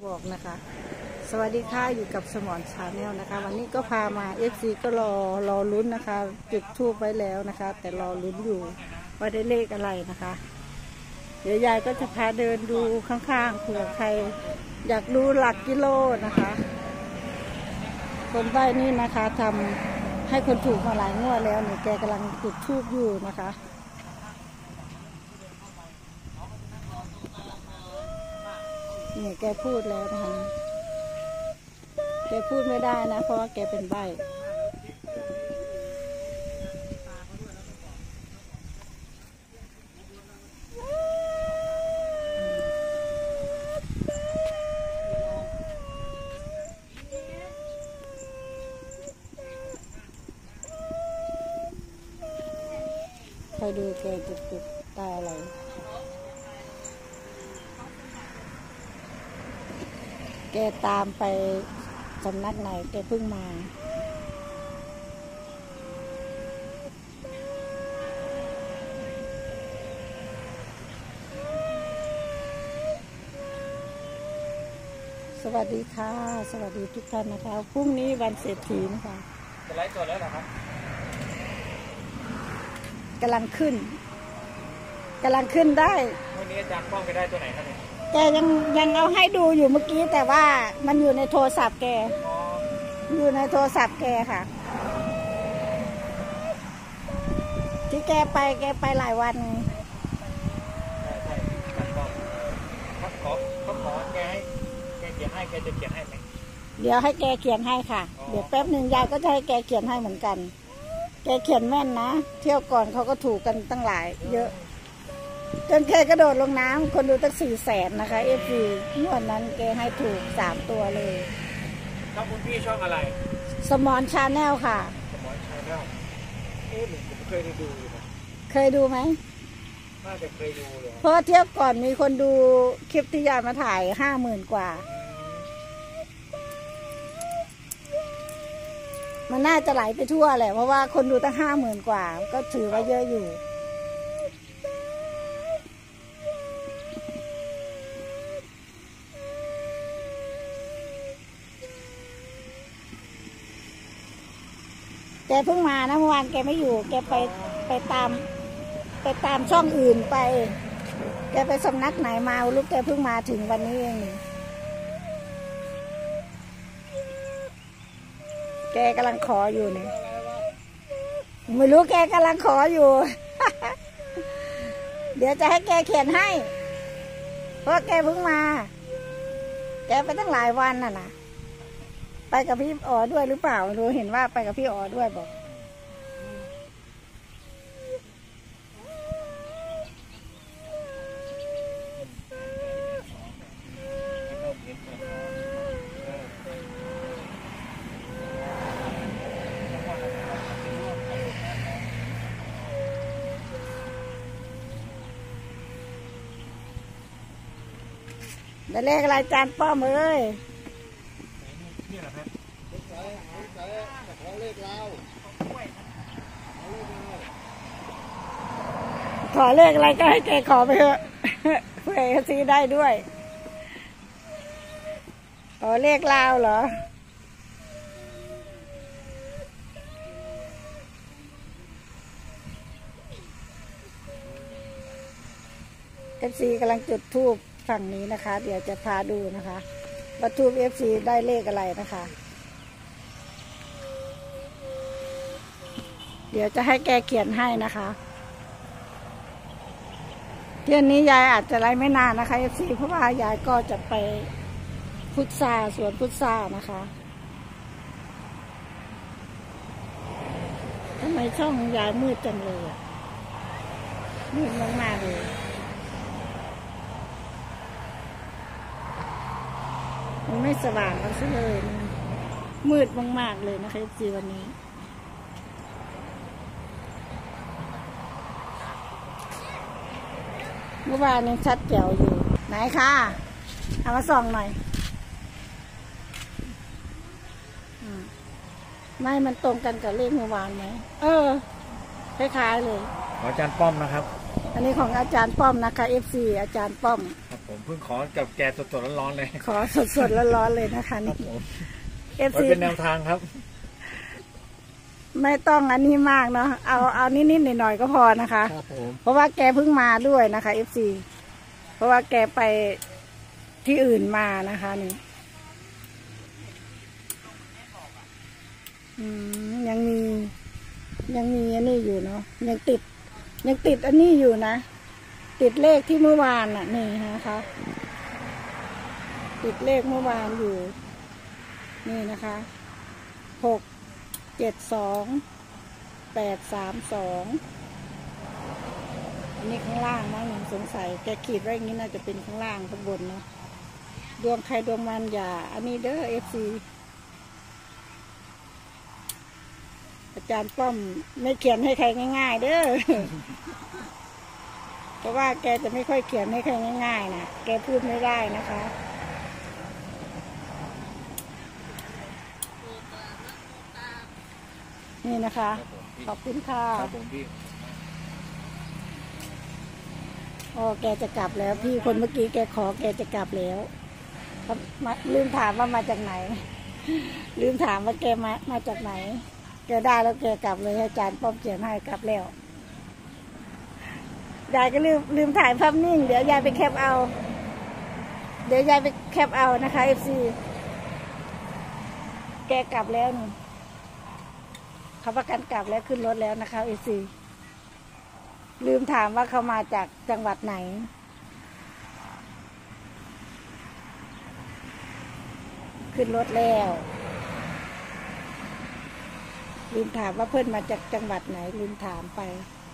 บอกนะคะสวัสดีค่ะอยู่กับสมอนชาแนลนะคะวันนี้ก็พามาFCก็รอลุ้นนะคะจุดทูบไว้แล้วนะคะแต่รอลุ้นอยู่ว่าได้เลขอะไรนะคะเดี๋ยวยายก็จะพาเดินดูข้างๆเผื่อใครอยากดูหลักกิโลนะคะคนใบ้นี่นะคะทำให้คนถูกมาหลายงวดแล้วเนี่ยแกกำลังจุดทูบอยู่นะคะเนี่ยแกพูดแล้วนะคะแกพูดไม่ได้นะเพราะว่าแกเป็นใบ้ใครดูแกจุดตาอะไรแกตามไปสำนักไหนแกเพิ่งมาสวัสดีค่ะสวัสดีทุกท่านนะคะพรุ่งนี้วันเศรษฐีนะคะจะไลฟ์สดแล้วเหรอครับกำลังขึ้นได้วันนี้อาจารย์ป้องไปได้ตัวไหนครับเนี่ยแกยังเอาให้ดูอยู่เมื่อกี้แต่ว่ามันอยู่ในโทรศัพท์แกอยู่ในโทรศัพท์แกค่ะที่แกไปหลายวันใช่อาจารย์ป้องเขาขอแกให้แกเขียนให้แกจะเขียนให้ไหมเดี๋ยวให้แกเขียนให้ค่ะเดี๋ยวแป๊บหนึ่งยายก็จะให้แกเขียนให้เหมือนกันแกเขียนแม่นนะเที่ยวก่อนเขาก็ถูกกันตั้งหลายเยอะจนแกกระโดดลงน้ำคนดูตั้ง400,000นะคะFGงวดนั้นแกให้ถูก3ตัวเลยช่องคุณพี่ช่องอะไรสมอนชาแนลค่ะสมอนชาแนลผมเคยดูนะเคยดูไหมน่าจะเคยดูเลยเพราะเที่ยวก่อนมีคนดูคลิปที่ยายมาถ่าย50,000 กว่ามันน่าจะไหลไปทั่วแหละเพราะว่าคนดูตั้ง50,000 กว่าก็ถือว่าเยอะอยู่แกเพิ่งมานะเมื่อวานแกไม่อยู่แกไปตามช่องอื่นไปแกไปสำนักไหนมาลูกแกเพิ่งมาถึงวันนี้เองแกกำลังขออยู่เนี่ยไม่รู้แกกำลังขออยู่ เดี๋ยวจะให้แกเขียนให้เพราะแกเพิ่งมาแกไปตั้งหลายวันน่ะนะไปกับพี่อ๋อด้วยหรือเปล่าไม่รู้เห็นว่าไปกับพี่อ๋อด้วยบอกได้เลขอะไรจานป้อมเอ้ยนี่แหละครับขอเลขอะไรก็ให้แกขอไปเถอะเพื่อให้ซื้อได้ด้วยขอเลขลาวเหรอFCกำลังจุดธูปฝั่งนี้นะคะเดี๋ยวจะพาดูนะคะว่าธูป FC ได้เลขอะไรนะคะเดี๋ยวจะให้แกเขียนให้นะคะเที่ยงนี้ยายอาจจะไล่ไม่นานนะคะ FC เพราะว่ายายก็จะไปพุทราสวนพุทรานะคะทำไมช่องยายมืดจังเลยอ่ะมืดมากๆเลยมันไม่สว่างเอาซะเลยมืดมากๆเลยนะคะจีวันนี้เมื่อวานยังชัดแจ๋วอยู่ไหนคะเอามาส่องหน่อยไม่มันตรงกันกับเลขเมื่อวานไหมคล้ายๆเลยอาจารย์ป้อมนะครับอันนี้ของอาจารย์ป้อมนะคะ FC อาจารย์ป้อมครับผมเพิ่งขอกับแกสดๆร้อนๆเลยขอสดๆร้อนๆเลยนะคะนี่ FC เป็นแนวทางครับไม่ต้องอันนี้มากเนาะเอานิดๆหน่อยๆก็พอนะคะครับผมเพราะว่าแกเพิ่งมาด้วยนะคะ FC เพราะว่าแกไปที่อื่นมานะคะนี่ยังมีอันนี้อยู่เนาะยังติดอันนี้อยู่นะติดเลขที่เมื่อวานน่ะนี่นะคะติดเลขเมื่อวานอยู่นี่นะคะ672-832อันนี้ข้างล่างนะหนูสงสัยแกขีดไว้อย่างนี้น่าจะเป็นข้างล่างข้างบนเนาะดวงใครดวงมันอย่าอันนี้เด้อ FC อาจารย์ป้อมไม่เขียนให้ใครง่ายๆเด้อ เพราะว่าแกจะไม่ค่อยเขียนให้ใครง่ายๆนะแกพูดไม่ได้นะคะนี่นะคะขอบคุณค่ะโอ้แกจะกลับแล้วพี่คนเมื่อกี้แกขอแกจะกลับแล้วลืมถามว่ามาจากไหนลืมถามว่าแกมาจากไหนแกได้แล้วแกกลับเลยอาจารย์ป้อมเขียนให้กลับแล้วยายก็ลืมถ่ายภาพนิ่งเดี๋ยวยายไปแคปเอานะคะ FC แกกลับแล้วนี่เขาประกันกลับแล้วขึ้นรถแล้วนะคะ FC ลืมถามว่าเขามาจากจังหวัดไหนขึ้นรถแล้วลืมถามว่าเพื่อนมาจากจังหวัดไหนลืมถามไป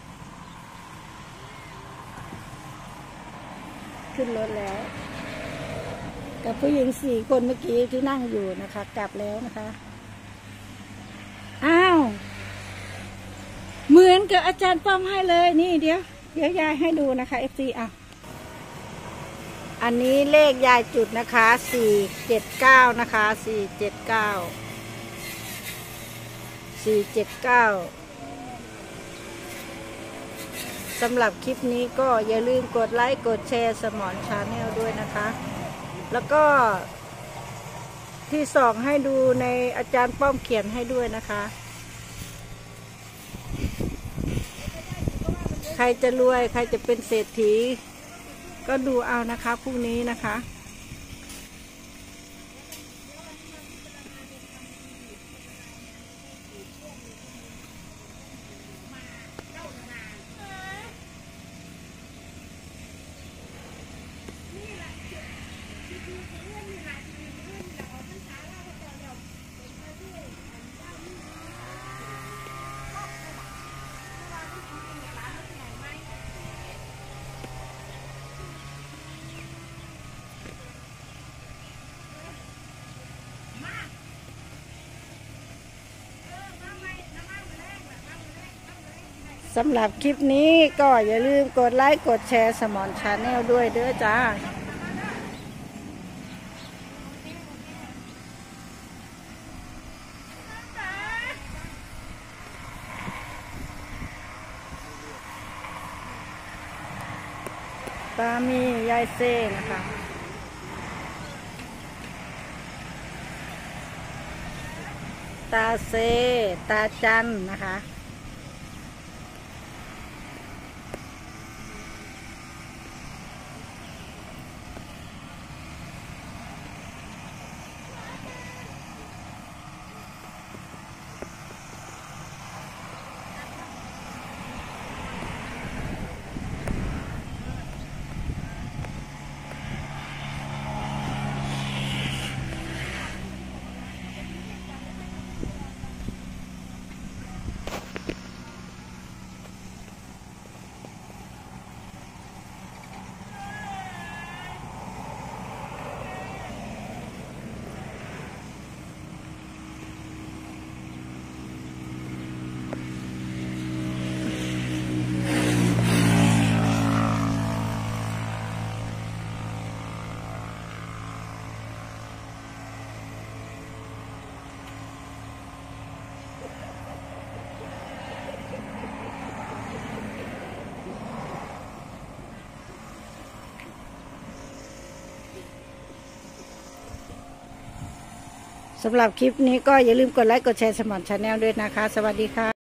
ขึ้นรถแล้วกับผู้หญิง4 คนเมื่อกี้ที่นั่งอยู่นะคะกลับแล้วนะคะอ้าวเหมือนกับอาจารย์ป้อมให้เลยนี่เดี๋ยวยายให้ดูนะคะ FC อ่ะอันนี้เลขยายจุดนะคะ479นะคะ479สำหรับคลิปนี้ก็อย่าลืมกดไลค์กดแชร์สมอนชาแนลด้วยนะคะแล้วก็ที่ส่องให้ดูในอาจารย์ป้อมเขียนให้ด้วยนะคะใครจะรวยใครจะเป็นเศรษฐีก็ดูเอานะคะพรุ่งนี้นะคะสำหรับคลิปนี้ก็อย่าลืมกดไลค์กดแชร์สมอนชาแนลด้วยเด้อจ้าตามียายเซ่นะคะตาเซตาจันนะคะสำหรับคลิปนี้ก็อย่าลืมกดไลค์กดแชร์สมอนชาแนลด้วยนะคะ สวัสดีค่ะ